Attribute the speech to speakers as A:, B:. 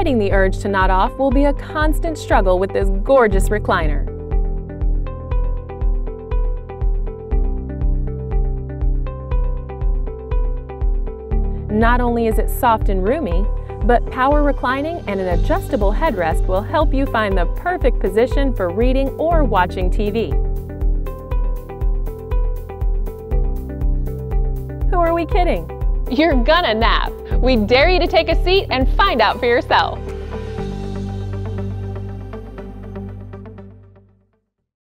A: fighting the urge to nod off will be a constant struggle with this gorgeous recliner. Not only is it soft and roomy, but power reclining and an adjustable headrest will help you find the perfect position for reading or watching TV. Who are we kidding? You're gonna nap! We dare you to take a seat and find out for yourself.